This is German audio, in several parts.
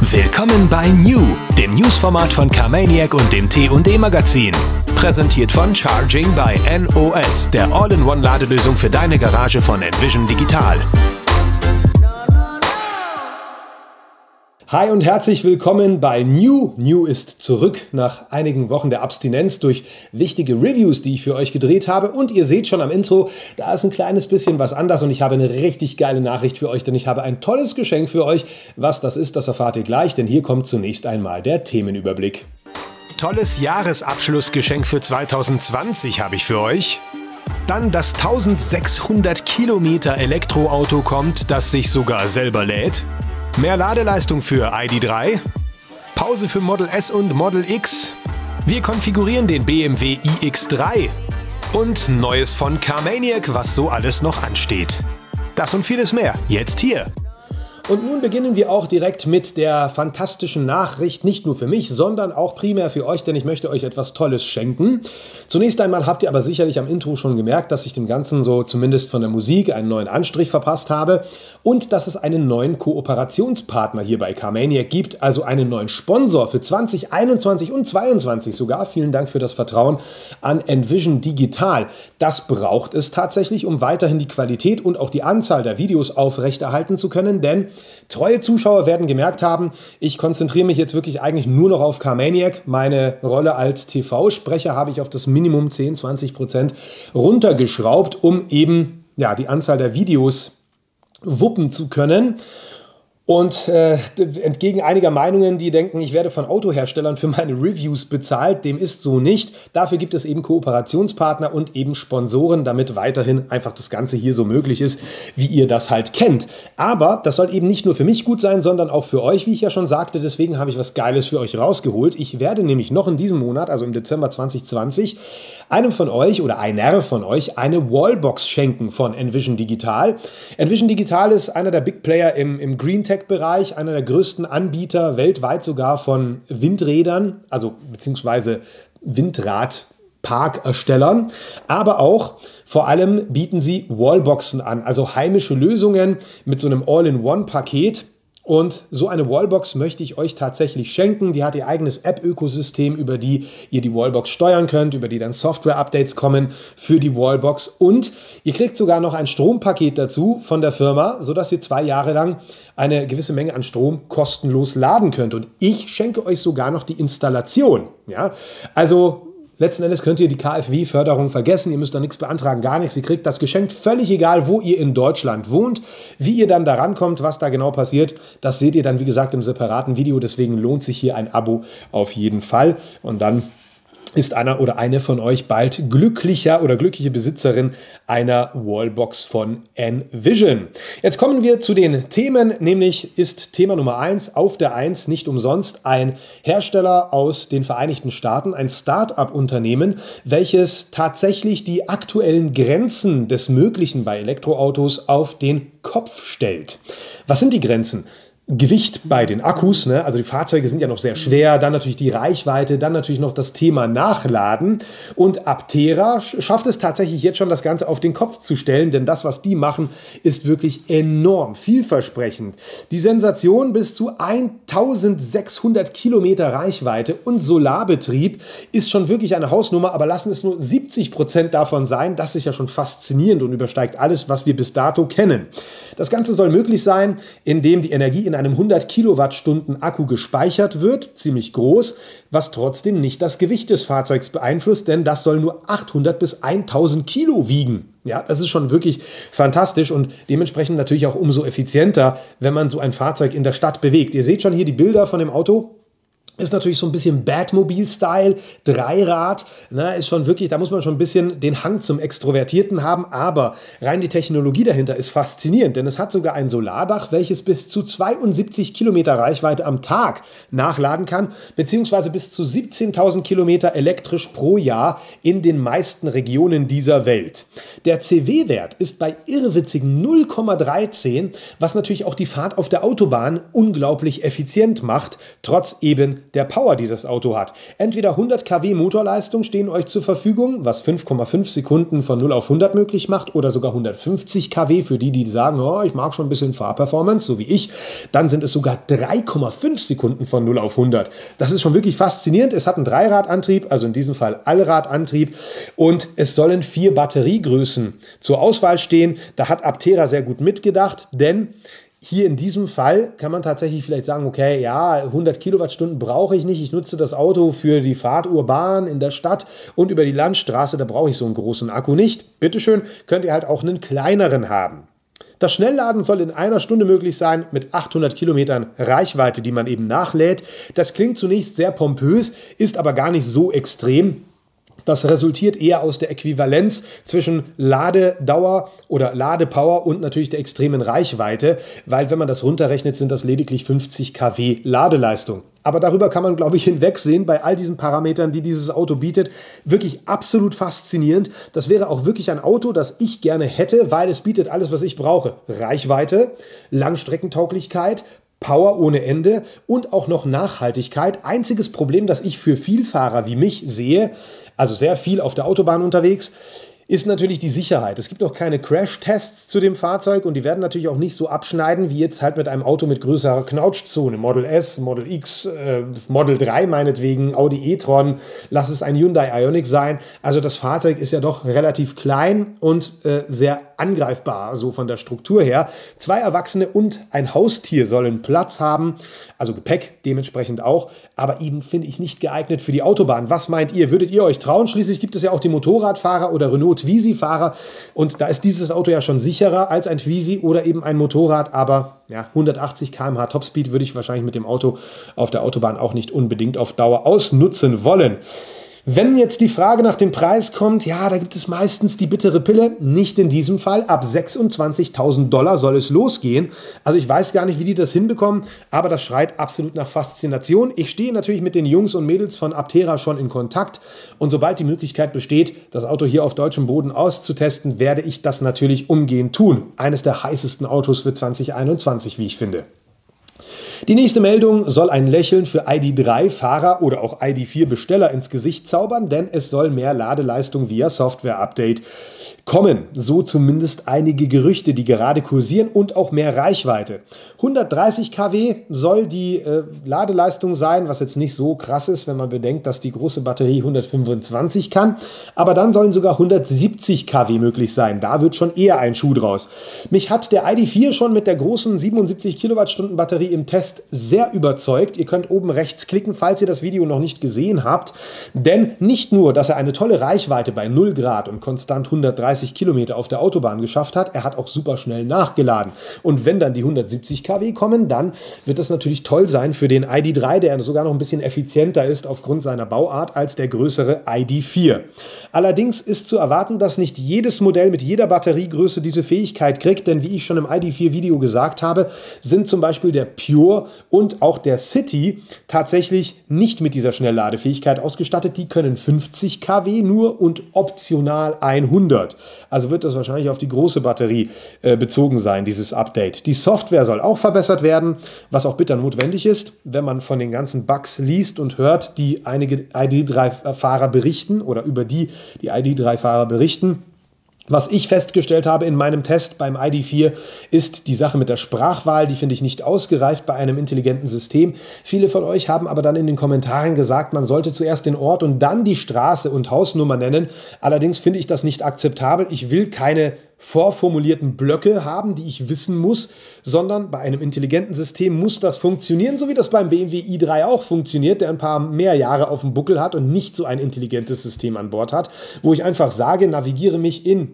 Willkommen bei New, dem Newsformat von Carmaniac und dem T&D Magazin. Präsentiert von Charging by NOS, der All-in-One-Ladelösung für deine Garage von Envision Digital. Hi und herzlich willkommen bei New. New ist zurück nach einigen Wochen der Abstinenz durch wichtige Reviews, die ich für euch gedreht habe. Und ihr seht schon am Intro, da ist ein kleines bisschen was anders und ich habe eine richtig geile Nachricht für euch, denn ich habe ein tolles Geschenk für euch. Was das ist, das erfahrt ihr gleich, denn hier kommt zunächst einmal der Themenüberblick. Tolles Jahresabschlussgeschenk für 2020 habe ich für euch. Dann das 1600 Kilometer Elektroauto kommt, das sich sogar selber lädt. Mehr Ladeleistung für ID.3, Pause für Model S und Model X, wir konfigurieren den BMW iX3 und Neues von Carmaniac, was so alles noch ansteht. Das und vieles mehr, jetzt hier. Und nun beginnen wir auch direkt mit der fantastischen Nachricht, nicht nur für mich, sondern auch primär für euch, denn ich möchte euch etwas Tolles schenken. Zunächst einmal habt ihr aber sicherlich am Intro schon gemerkt, dass ich dem Ganzen so zumindest von der Musik einen neuen Anstrich verpasst habe und dass es einen neuen Kooperationspartner hier bei Carmaniac gibt, also einen neuen Sponsor für 2021 und 2022 sogar. Vielen Dank für das Vertrauen an Envision Digital. Das braucht es tatsächlich, um weiterhin die Qualität und auch die Anzahl der Videos aufrechterhalten zu können, denn treue Zuschauer werden gemerkt haben, ich konzentriere mich jetzt wirklich eigentlich nur noch auf Carmaniac. Meine Rolle als TV-Sprecher habe ich auf das Minimum 10-20% runtergeschraubt, um eben die Anzahl der Videos wuppen zu können. Und entgegen einiger Meinungen, die denken, ich werde von Autoherstellern für meine Reviews bezahlt, dem ist so nicht. Dafür gibt es eben Kooperationspartner und eben Sponsoren, damit weiterhin einfach das Ganze hier so möglich ist, wie ihr das halt kennt. Aber das soll eben nicht nur für mich gut sein, sondern auch für euch, wie ich ja schon sagte. Deswegen habe ich was Geiles für euch rausgeholt. Ich werde nämlich noch in diesem Monat, also im Dezember 2020, einem von euch oder einer von euch eine Wallbox schenken von Envision Digital. Envision Digital ist einer der Big Player im Green Tech Bereich, einer der größten Anbieter weltweit sogar von Windrädern, also beziehungsweise Windradparkerstellern, aber auch vor allem bieten sie Wallboxen an, also heimische Lösungen mit so einem All-in-One-Paket. Und so eine Wallbox möchte ich euch tatsächlich schenken. Die hat ihr eigenes App-Ökosystem, über die ihr die Wallbox steuern könnt, über die dann Software-Updates kommen für die Wallbox. Und ihr kriegt sogar noch ein Strompaket dazu von der Firma, sodass ihr 2 Jahre lang eine gewisse Menge an Strom kostenlos laden könnt. Und ich schenke euch sogar noch die Installation. Ja? Also letzten Endes könnt ihr die KfW-Förderung vergessen, ihr müsst da nichts beantragen, gar nichts. Ihr kriegt das Geschenk völlig egal, wo ihr in Deutschland wohnt. Wie ihr dann da rankommt, was da genau passiert, das seht ihr dann, wie gesagt, im separaten Video. Deswegen lohnt sich hier ein Abo auf jeden Fall. Und dann ist einer oder eine von euch bald glücklicher oder glückliche Besitzerin einer Wallbox von Envision. Jetzt kommen wir zu den Themen, nämlich ist Thema Nummer 1 auf der 1 nicht umsonst ein Hersteller aus den Vereinigten Staaten, ein Start-up-Unternehmen, welches tatsächlich die aktuellen Grenzen des Möglichen bei Elektroautos auf den Kopf stellt. Was sind die Grenzen? Gewicht bei den Akkus, ne? Also die Fahrzeuge sind ja noch sehr schwer, dann natürlich die Reichweite, dann natürlich noch das Thema Nachladen und Aptera schafft es tatsächlich jetzt schon, das Ganze auf den Kopf zu stellen, denn das, was die machen, ist wirklich enorm vielversprechend. Die Sensation bis zu 1600 Kilometer Reichweite und Solarbetrieb ist schon wirklich eine Hausnummer, aber lassen es nur 70% davon sein, das ist ja schon faszinierend und übersteigt alles, was wir bis dato kennen. Das Ganze soll möglich sein, indem die Energie in einem 100 Kilowattstunden Akku gespeichert wird, ziemlich groß, was trotzdem nicht das Gewicht des Fahrzeugs beeinflusst, denn das soll nur 800 bis 1000 Kilo wiegen. Ja, das ist schon wirklich fantastisch und dementsprechend natürlich auch umso effizienter, wenn man so ein Fahrzeug in der Stadt bewegt. Ihr seht schon hier die Bilder von dem Auto. Ist natürlich so ein bisschen Batmobil-Style, Dreirad, ne, ist schon wirklich, da muss man schon ein bisschen den Hang zum Extrovertierten haben, aber rein die Technologie dahinter ist faszinierend, denn es hat sogar ein Solardach, welches bis zu 72 Kilometer Reichweite am Tag nachladen kann, beziehungsweise bis zu 17.000 Kilometer elektrisch pro Jahr in den meisten Regionen dieser Welt. Der CW-Wert ist bei irrwitzigen 0,13, was natürlich auch die Fahrt auf der Autobahn unglaublich effizient macht, trotz eben der Power, die das Auto hat. Entweder 100 kW Motorleistung stehen euch zur Verfügung, was 5,5 Sekunden von 0 auf 100 möglich macht, oder sogar 150 kW für die, die sagen, oh, ich mag schon ein bisschen Fahrperformance, so wie ich. Dann sind es sogar 3,5 Sekunden von 0 auf 100. Das ist schon wirklich faszinierend. Es hat einen Dreiradantrieb, also in diesem Fall Allradantrieb, und es sollen 4 Batteriegrößen zur Auswahl stehen. Da hat Aptera sehr gut mitgedacht, denn hier in diesem Fall kann man tatsächlich vielleicht sagen, okay, ja, 100 Kilowattstunden brauche ich nicht. Ich nutze das Auto für die Fahrt urban in der Stadt und über die Landstraße, da brauche ich so einen großen Akku nicht. Bitteschön, könnt ihr halt auch einen kleineren haben. Das Schnellladen soll in einer Stunde möglich sein mit 800 Kilometern Reichweite, die man eben nachlädt. Das klingt zunächst sehr pompös, ist aber gar nicht so extrem. Das resultiert eher aus der Äquivalenz zwischen Ladedauer oder Ladepower und natürlich der extremen Reichweite, weil wenn man das runterrechnet, sind das lediglich 50 kW Ladeleistung. Aber darüber kann man, glaube ich, hinwegsehen bei all diesen Parametern, die dieses Auto bietet. Wirklich absolut faszinierend. Das wäre auch wirklich ein Auto, das ich gerne hätte, weil es bietet alles, was ich brauche. Reichweite, Langstreckentauglichkeit, Power ohne Ende und auch noch Nachhaltigkeit. Einziges Problem, das ich für Vielfahrer wie mich sehe, also sehr viel auf der Autobahn unterwegs, ist natürlich die Sicherheit. Es gibt noch keine Crash-Tests zu dem Fahrzeug und die werden natürlich auch nicht so abschneiden wie jetzt halt mit einem Auto mit größerer Knautschzone. Model S, Model X, Model 3 meinetwegen, Audi e-tron, lass es ein Hyundai Ioniq sein. Also das Fahrzeug ist ja doch relativ klein und sehr angreifbar, so von der Struktur her. 2 Erwachsene und ein Haustier sollen Platz haben, also Gepäck dementsprechend auch, aber eben finde ich nicht geeignet für die Autobahn. Was meint ihr? Würdet ihr euch trauen? Schließlich gibt es ja auch die Motorradfahrer oder Renault Twizy-Fahrer und da ist dieses Auto ja schon sicherer als ein Twizy oder eben ein Motorrad, aber ja, 180 km/h Topspeed würde ich wahrscheinlich mit dem Auto auf der Autobahn auch nicht unbedingt auf Dauer ausnutzen wollen. Wenn jetzt die Frage nach dem Preis kommt, ja, da gibt es meistens die bittere Pille. Nicht in diesem Fall. Ab 26.000 $ soll es losgehen. Also ich weiß gar nicht, wie die das hinbekommen, aber das schreit absolut nach Faszination. Ich stehe natürlich mit den Jungs und Mädels von Aptera schon in Kontakt und sobald die Möglichkeit besteht, das Auto hier auf deutschem Boden auszutesten, werde ich das natürlich umgehend tun. Eines der heißesten Autos für 2021, wie ich finde. Die nächste Meldung soll ein Lächeln für ID.3-Fahrer oder auch ID.4-Besteller ins Gesicht zaubern, denn es soll mehr Ladeleistung via Software-Update kommen. So zumindest einige Gerüchte, die gerade kursieren, und auch mehr Reichweite. 130 kW soll die Ladeleistung sein, was jetzt nicht so krass ist, wenn man bedenkt, dass die große Batterie 125 kann. Aber dann sollen sogar 170 kW möglich sein. Da wird schon eher ein Schuh draus. Mich hat der ID.4 schon mit der großen 77 Kilowattstunden Batterie im Test sehr überzeugt. Ihr könnt oben rechts klicken, falls ihr das Video noch nicht gesehen habt. Denn nicht nur, dass er eine tolle Reichweite bei 0 Grad und konstant 130 Kilometer auf der Autobahn geschafft hat, er hat auch super schnell nachgeladen. Und wenn dann die 170 kW kommen, dann wird das natürlich toll sein für den ID.3, der sogar noch ein bisschen effizienter ist aufgrund seiner Bauart als der größere ID.4. Allerdings ist zu erwarten, dass nicht jedes Modell mit jeder Batteriegröße diese Fähigkeit kriegt, denn wie ich schon im ID.4-Video gesagt habe, sind zum Beispiel der Pure und auch der City tatsächlich nicht mit dieser Schnellladefähigkeit ausgestattet. Die können 50 kW nur und optional 100. Also wird das wahrscheinlich auf die große Batterie bezogen sein, dieses Update. Die Software soll auch verbessert werden, was auch bitter notwendig ist, wenn man von den ganzen Bugs liest und hört, die einige ID.3-Fahrer berichten oder über die ID.3-Fahrer berichten. Was ich festgestellt habe in meinem Test beim ID.4 ist die Sache mit der Sprachwahl, die finde ich nicht ausgereift bei einem intelligenten System. Viele von euch haben aber dann in den Kommentaren gesagt, man sollte zuerst den Ort und dann die Straße und Hausnummer nennen. Allerdings finde ich das nicht akzeptabel. Ich will keine vorformulierten Blöcke haben, die ich wissen muss, sondern bei einem intelligenten System muss das funktionieren, so wie das beim BMW i3 auch funktioniert, der ein paar mehr Jahre auf dem Buckel hat und nicht so ein intelligentes System an Bord hat, wo ich einfach sage, navigiere mich in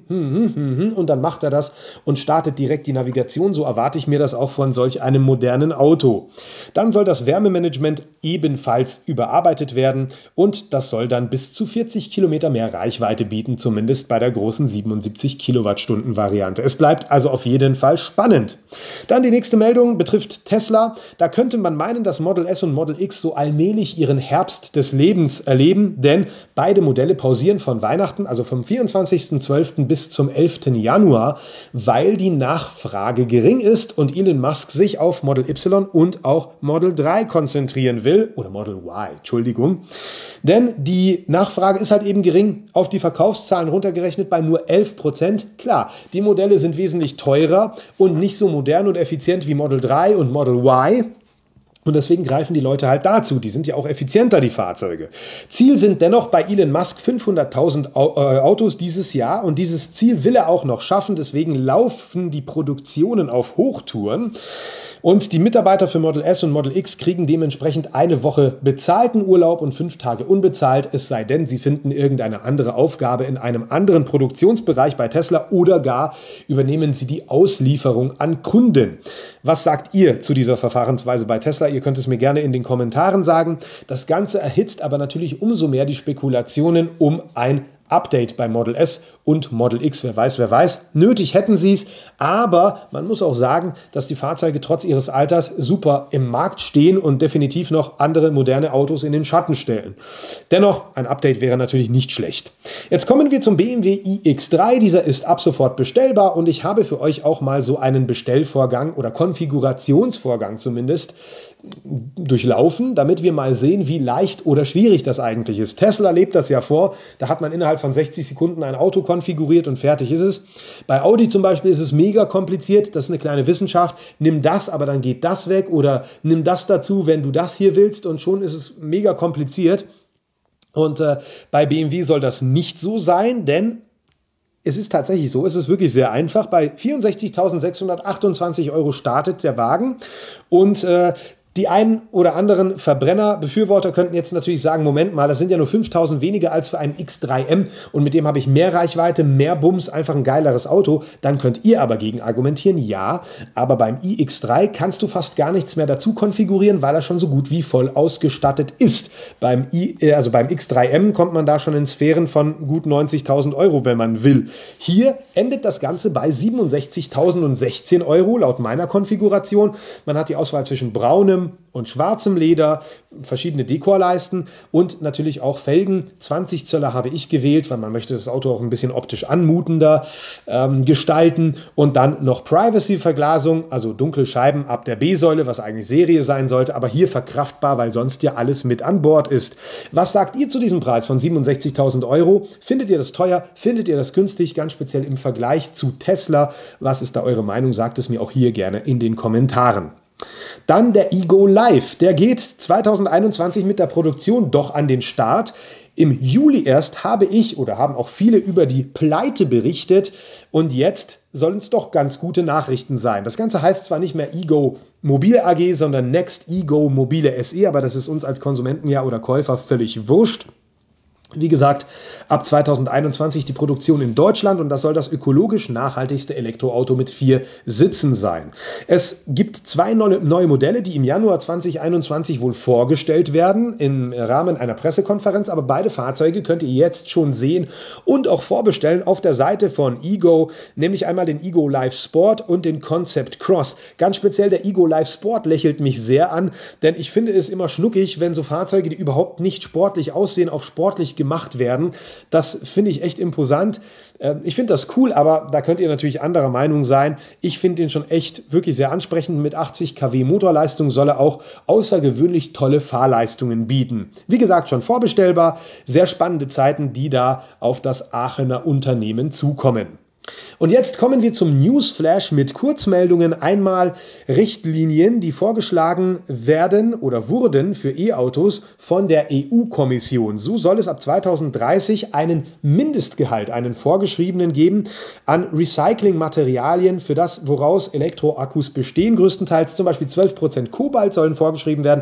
und dann macht er das und startet direkt die Navigation. So erwarte ich mir das auch von solch einem modernen Auto. Dann soll das Wärmemanagement ebenfalls überarbeitet werden und das soll dann bis zu 40 Kilometer mehr Reichweite bieten, zumindest bei der großen 77 Kilowattstunden Kilowattstundenvariante. Es bleibt also auf jeden Fall spannend. Dann die nächste Meldung betrifft Tesla. Da könnte man meinen, dass Model S und Model X so allmählich ihren Herbst des Lebens erleben, denn beide Modelle pausieren von Weihnachten, also vom 24.12. bis zum 11. Januar, weil die Nachfrage gering ist und Elon Musk sich auf Model Y und auch Model 3 konzentrieren will, oder Model Y, Entschuldigung. Denn die Nachfrage ist halt eben gering, auf die Verkaufszahlen runtergerechnet bei nur 11%. Klar, die Modelle sind wesentlich teurer und nicht so modern und effizient wie Model 3 und Model Y. Und deswegen greifen die Leute halt dazu. Die sind ja auch effizienter, die Fahrzeuge. Ziel sind dennoch bei Elon Musk 500.000 Autos dieses Jahr. Und dieses Ziel will er auch noch schaffen. Deswegen laufen die Produktionen auf Hochtouren. Und die Mitarbeiter für Model S und Model X kriegen dementsprechend eine Woche bezahlten Urlaub und 5 Tage unbezahlt, es sei denn, sie finden irgendeine andere Aufgabe in einem anderen Produktionsbereich bei Tesla oder gar übernehmen sie die Auslieferung an Kunden. Was sagt ihr zu dieser Verfahrensweise bei Tesla? Ihr könnt es mir gerne in den Kommentaren sagen. Das Ganze erhitzt aber natürlich umso mehr die Spekulationen um ein Update bei Model S und Model X, wer weiß. Nötig hätten sie es, aber man muss auch sagen, dass die Fahrzeuge trotz ihres Alters super im Markt stehen und definitiv noch andere moderne Autos in den Schatten stellen. Dennoch, ein Update wäre natürlich nicht schlecht. Jetzt kommen wir zum BMW iX3. Dieser ist ab sofort bestellbar und ich habe für euch auch mal so einen Bestellvorgang oder Konfigurationsvorgang zumindest durchlaufen, damit wir mal sehen, wie leicht oder schwierig das eigentlich ist. Tesla lebt das ja vor, da hat man innerhalb von 60 Sekunden ein Auto konfiguriert und fertig ist es. Bei Audi zum Beispiel ist es mega kompliziert, das ist eine kleine Wissenschaft. Nimm das, aber dann geht das weg oder nimm das dazu, wenn du das hier willst und schon ist es mega kompliziert. Und bei BMW soll das nicht so sein, denn es ist tatsächlich so, es ist wirklich sehr einfach. Bei 64.628 € startet der Wagen und die einen oder anderen Verbrennerbefürworter könnten jetzt natürlich sagen, Moment mal, das sind ja nur 5.000 weniger als für einen X3M und mit dem habe ich mehr Reichweite, mehr Bums, einfach ein geileres Auto. Dann könnt ihr aber gegen argumentieren, ja, aber beim iX3 kannst du fast gar nichts mehr dazu konfigurieren, weil er schon so gut wie voll ausgestattet ist. Beim X3M kommt man da schon in Sphären von gut 90.000 €, wenn man will. Hier endet das Ganze bei 67.016 € laut meiner Konfiguration. Man hat die Auswahl zwischen braunem und schwarzem Leder, verschiedene Dekorleisten und natürlich auch Felgen. 20 Zöller habe ich gewählt, weil man möchte das Auto auch ein bisschen optisch anmutender gestalten. Und dann noch Privacy-Verglasung, also dunkle Scheiben ab der B-Säule, was eigentlich Serie sein sollte, aber hier verkraftbar, weil sonst ja alles mit an Bord ist. Was sagt ihr zu diesem Preis von 67.000 €? Findet ihr das teuer? Findet ihr das günstig? Ganz speziell im Vergleich zu Tesla. Was ist da eure Meinung? Sagt es mir auch hier gerne in den Kommentaren. Dann der Ego Live. Der geht 2021 mit der Produktion doch an den Start. Im Juli erst haben auch viele über die Pleite berichtet und jetzt sollen es doch ganz gute Nachrichten sein. Das Ganze heißt zwar nicht mehr Ego Mobile AG, sondern Next Ego Mobile SE, aber das ist uns als Konsumenten ja oder Käufer völlig wurscht. Wie gesagt, ab 2021 die Produktion in Deutschland und das soll das ökologisch nachhaltigste Elektroauto mit 4 Sitzen sein. Es gibt 2 neue Modelle, die im Januar 2021 wohl vorgestellt werden im Rahmen einer Pressekonferenz, aber beide Fahrzeuge könnt ihr jetzt schon sehen und auch vorbestellen auf der Seite von Ego, nämlich einmal den Ego Live Sport und den Concept Cross. Ganz speziell der Ego Live Sport lächelt mich sehr an, denn ich finde es immer schnuckig, wenn so Fahrzeuge, die überhaupt nicht sportlich aussehen, auf sportlich gemacht werden. Das finde ich echt imposant. Ich finde das cool, aber da könnt ihr natürlich anderer Meinung sein. Ich finde den schon echt wirklich sehr ansprechend. Mit 80 kW Motorleistung soll er auch außergewöhnlich tolle Fahrleistungen bieten. Wie gesagt, schon vorbestellbar. Sehr spannende Zeiten, die da auf das Aachener Unternehmen zukommen. Und jetzt kommen wir zum Newsflash mit Kurzmeldungen. Einmal Richtlinien, die vorgeschlagen werden oder wurden für E-Autos von der EU-Kommission. So soll es ab 2030 einen Mindestgehalt, einen vorgeschriebenen geben an Recyclingmaterialien für das, woraus Elektroakkus bestehen. Größtenteils zum Beispiel 12% Kobalt sollen vorgeschrieben werden,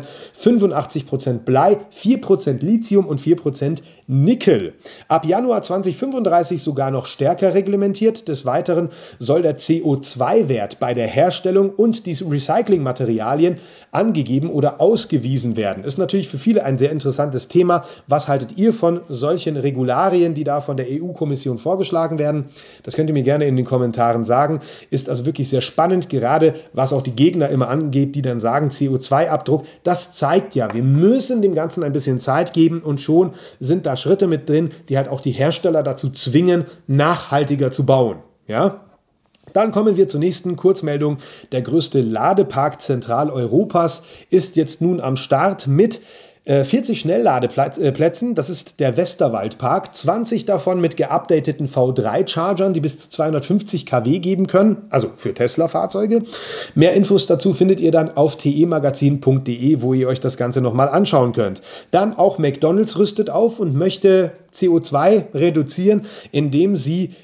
85% Blei, 4% Lithium und 4% Nickel. Ab Januar 2035 sogar noch stärker reglementiert. passiert. Des Weiteren soll der CO2-Wert bei der Herstellung und die Recyclingmaterialien angegeben oder ausgewiesen werden. Ist natürlich für viele ein sehr interessantes Thema. Was haltet ihr von solchen Regularien, die da von der EU-Kommission vorgeschlagen werden? Das könnt ihr mir gerne in den Kommentaren sagen. Ist also wirklich sehr spannend, gerade was auch die Gegner immer angeht, die dann sagen, CO2-Abdruck, das zeigt ja, wir müssen dem Ganzen ein bisschen Zeit geben und schon sind da Schritte mit drin, die halt auch die Hersteller dazu zwingen, nachhaltiger zu bauen. Ja? Dann kommen wir zur nächsten Kurzmeldung. Der größte Ladepark Zentraleuropas ist jetzt nun am Start mit 40 Schnellladeplätzen, das ist der Westerwaldpark, 20 davon mit geupdateten V3-Chargern, die bis zu 250 kW geben können, also für Tesla-Fahrzeuge. Mehr Infos dazu findet ihr dann auf temagazin.de, wo ihr euch das Ganze nochmal anschauen könnt. Dann auch McDonald's rüstet auf und möchte CO2 reduzieren, indem sie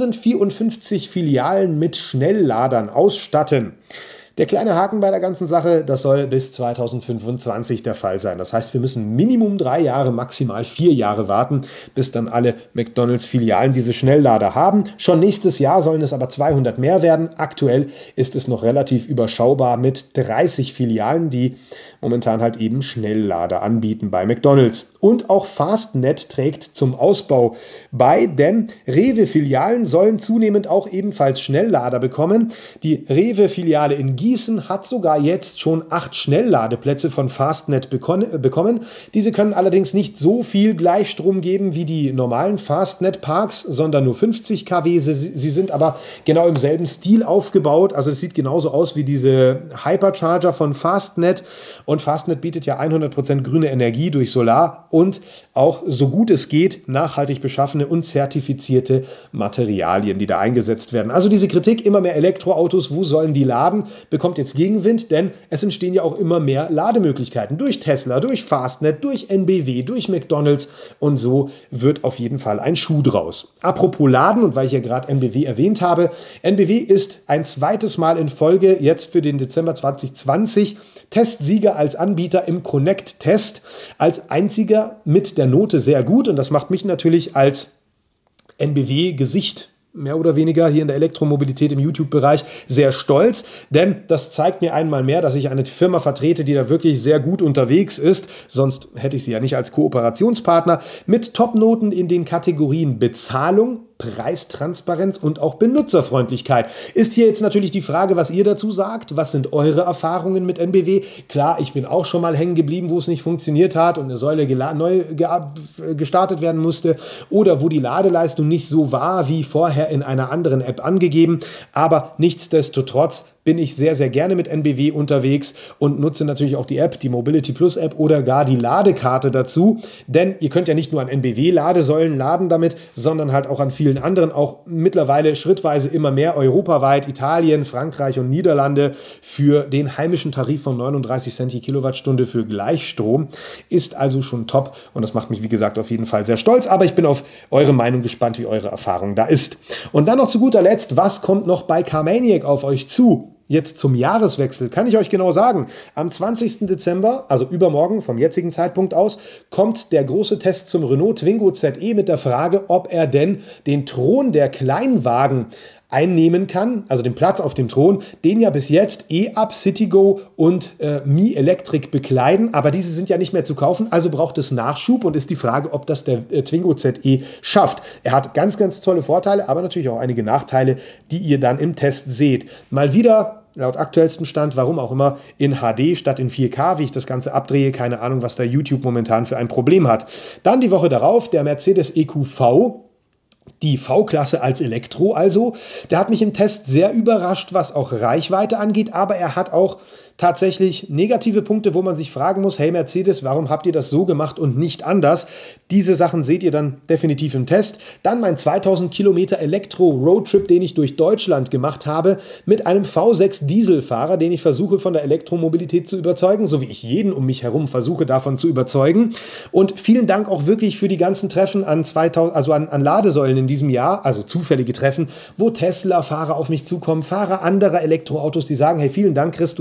1054 Filialen mit Schnellladern ausstatten. Der kleine Haken bei der ganzen Sache, das soll bis 2025 der Fall sein. Das heißt, wir müssen Minimum 3 Jahre, maximal 4 Jahre warten, bis dann alle McDonald's-Filialen diese Schnelllader haben. Schon nächstes Jahr sollen es aber 200 mehr werden. Aktuell ist es noch relativ überschaubar mit 30 Filialen, die momentan halt eben Schnelllader anbieten bei McDonald's. Und auch Fastnet trägt zum Ausbau bei, denn Rewe-Filialen sollen zunehmend auch ebenfalls Schnelllader bekommen. Die Rewe-Filiale in Gießen hat sogar jetzt schon 8 Schnellladeplätze von Fastnet bekommen. Diese können allerdings nicht so viel Gleichstrom geben wie die normalen Fastnet-Parks, sondern nur 50 kW. Sie sind aber genau im selben Stil aufgebaut. Also es sieht genauso aus wie diese Hypercharger von Fastnet. Und Fastnet bietet ja 100% grüne Energie durch Solar und auch, so gut es geht, nachhaltig beschaffene und zertifizierte Materialien, die da eingesetzt werden. Also diese Kritik, immer mehr Elektroautos, wo sollen die laden, bekommt jetzt Gegenwind, denn es entstehen ja auch immer mehr Lademöglichkeiten durch Tesla, durch Fastnet, durch NBW, durch McDonald's und so wird auf jeden Fall ein Schuh draus. Apropos Laden und weil ich ja gerade NBW erwähnt habe, NBW ist ein zweites Mal in Folge jetzt für den Dezember 2020 Testsieger als Anbieter im Connect-Test, als einziger mit der Note sehr gut und das macht mich natürlich als NBW-Gesicht mehr oder weniger hier in der Elektromobilität im YouTube-Bereich sehr stolz, denn das zeigt mir einmal mehr, dass ich eine Firma vertrete, die da wirklich sehr gut unterwegs ist, sonst hätte ich sie ja nicht als Kooperationspartner, mit Top-Noten in den Kategorien Bezahlung, Preistransparenz und auch Benutzerfreundlichkeit. Ist hier jetzt natürlich die Frage, was ihr dazu sagt. Was sind eure Erfahrungen mit NBW? Klar, ich bin auch schon mal hängen geblieben, wo es nicht funktioniert hat und eine Säule neu gestartet werden musste oder wo die Ladeleistung nicht so war wie vorher in einer anderen App angegeben. Aber nichtsdestotrotz bin ich sehr, sehr gerne mit NBW unterwegs und nutze natürlich auch die App, die Mobility Plus App oder gar die Ladekarte dazu. Denn ihr könnt ja nicht nur an NBW-Ladesäulen laden damit, sondern halt auch an vielen anderen, auch mittlerweile schrittweise immer mehr europaweit, Italien, Frankreich und Niederlande für den heimischen Tarif von 39 Cent die Kilowattstunde für Gleichstrom. Ist also schon top und das macht mich, wie gesagt, auf jeden Fall sehr stolz. Aber ich bin auf eure Meinung gespannt, wie eure Erfahrung da ist. Und dann noch zu guter Letzt, was kommt noch bei Carmaniac auf euch zu? Jetzt zum Jahreswechsel kann ich euch genau sagen, am 20. Dezember, also übermorgen vom jetzigen Zeitpunkt aus, kommt der große Test zum Renault Twingo ZE mit der Frage, ob er denn den Thron der Kleinwagen einnehmen kann, also den Platz auf dem Thron, den ja bis jetzt E-Up, Citigo und Mi Electric bekleiden, aber diese sind ja nicht mehr zu kaufen, also braucht es Nachschub und ist die Frage, ob das der Twingo ZE schafft. Er hat ganz, ganz tolle Vorteile, aber natürlich auch einige Nachteile, die ihr dann im Test seht. Mal wieder laut aktuellstem Stand, warum auch immer, in HD statt in 4K, wie ich das Ganze abdrehe. Keine Ahnung, was da YouTube momentan für ein Problem hat. Dann die Woche darauf der Mercedes EQV. Die V-Klasse als Elektro also. Der hat mich im Test sehr überrascht, was auch Reichweite angeht, aber er hat auch tatsächlich negative Punkte, wo man sich fragen muss, hey Mercedes, warum habt ihr das so gemacht und nicht anders? Diese Sachen seht ihr dann definitiv im Test. Dann mein 2000 Kilometer Elektro-Roadtrip, den ich durch Deutschland gemacht habe, mit einem V6 Dieselfahrer, den ich versuche von der Elektromobilität zu überzeugen, so wie ich jeden um mich herum versuche davon zu überzeugen. Und vielen Dank auch wirklich für die ganzen Treffen an Ladesäulen in diesem Jahr, also zufällige Treffen, wo Tesla-Fahrer auf mich zukommen, Fahrer anderer Elektroautos, die sagen, hey, vielen Dank, Chris, du hast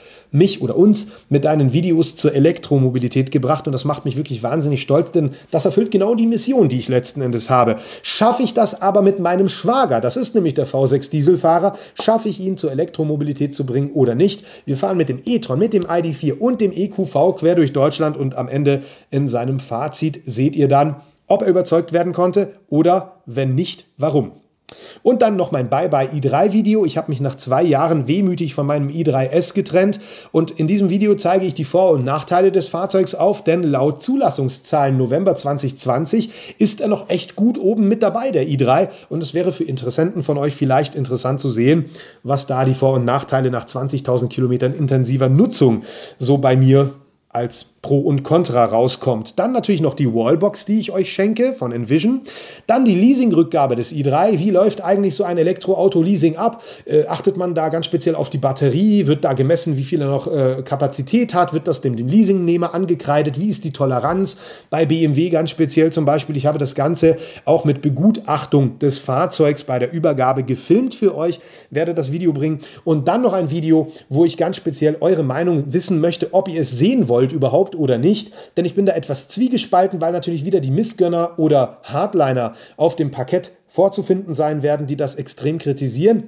mich oder uns mit deinen Videos zur Elektromobilität gebracht und das macht mich wirklich wahnsinnig stolz, denn das erfüllt genau die Mission, die ich letzten Endes habe. Schaffe ich das aber mit meinem Schwager, das ist nämlich der V6 Dieselfahrer, schaffe ich ihn zur Elektromobilität zu bringen oder nicht? Wir fahren mit dem e-tron, mit dem ID.4 und dem EQV quer durch Deutschland und am Ende in seinem Fazit seht ihr dann, ob er überzeugt werden konnte oder wenn nicht, warum. Und dann noch mein Bye-Bye i3-Video. Ich habe mich nach 2 Jahren wehmütig von meinem i3S getrennt und in diesem Video zeige ich die Vor- und Nachteile des Fahrzeugs auf, denn laut Zulassungszahlen November 2020 ist er noch echt gut oben mit dabei, der i3, und es wäre für Interessenten von euch vielleicht interessant zu sehen, was da die Vor- und Nachteile nach 20.000 Kilometern intensiver Nutzung so bei mir als Pro und Contra rauskommt. Dann natürlich noch die Wallbox, die ich euch schenke von Envision. Dann die Leasingrückgabe des i3. Wie läuft eigentlich so ein Elektroauto-Leasing ab? Achtet man da ganz speziell auf die Batterie? Wird da gemessen, wie viel er noch Kapazität hat? Wird das dem Leasingnehmer angekreidet? Wie ist die Toleranz? Bei BMW ganz speziell zum Beispiel. Ich habe das Ganze auch mit Begutachtung des Fahrzeugs bei der Übergabe gefilmt für euch. Werde das Video bringen. Und dann noch ein Video, wo ich ganz speziell eure Meinung wissen möchte, ob ihr es sehen wollt überhaupt oder nicht, denn ich bin da etwas zwiegespalten, weil natürlich wieder die Missgönner oder Hardliner auf dem Parkett vorzufinden sein werden, die das extrem kritisieren.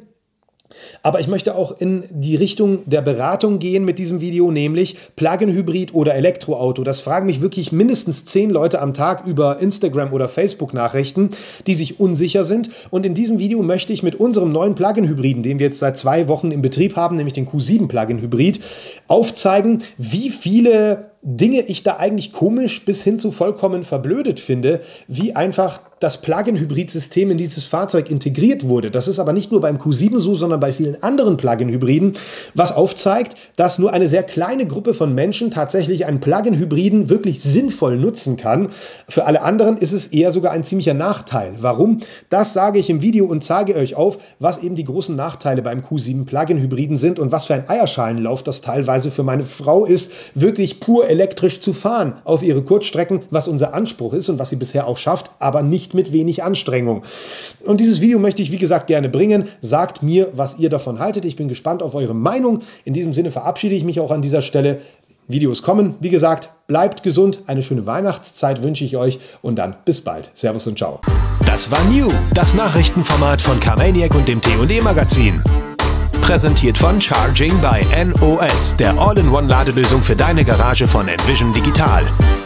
Aber ich möchte auch in die Richtung der Beratung gehen mit diesem Video, nämlich Plug-in-Hybrid oder Elektroauto. Das fragen mich wirklich mindestens 10 Leute am Tag über Instagram oder Facebook-Nachrichten, die sich unsicher sind. Und in diesem Video möchte ich mit unserem neuen Plug-in-Hybriden, den wir jetzt seit 2 Wochen im Betrieb haben, nämlich den Q7 Plug-in-Hybrid, aufzeigen, wie viele Dinge ich da eigentlich komisch bis hin zu vollkommen verblödet finde, wie einfach das Plug-in-Hybrid-System in dieses Fahrzeug integriert wurde. Das ist aber nicht nur beim Q7 so, sondern bei vielen anderen Plug-in-Hybriden, was aufzeigt, dass nur eine sehr kleine Gruppe von Menschen tatsächlich einen Plug-in-Hybriden wirklich sinnvoll nutzen kann. Für alle anderen ist es eher sogar ein ziemlicher Nachteil. Warum? Das sage ich im Video und zeige euch auf, was eben die großen Nachteile beim Q7 Plug-in-Hybriden sind und was für ein Eierschalenlauf das teilweise für meine Frau ist, wirklich pur elektrisch zu fahren auf ihre Kurzstrecken, was unser Anspruch ist und was sie bisher auch schafft, aber nicht mit wenig Anstrengung. Und dieses Video möchte ich, wie gesagt, gerne bringen. Sagt mir, was ihr davon haltet. Ich bin gespannt auf eure Meinung. In diesem Sinne verabschiede ich mich auch an dieser Stelle. Videos kommen. Wie gesagt, bleibt gesund. Eine schöne Weihnachtszeit wünsche ich euch und dann bis bald. Servus und ciao. Das war New, das Nachrichtenformat von Carmaniac und dem T&E Magazin. Präsentiert von Charging by NOS, der All-in-One-Ladelösung für deine Garage von Envision Digital.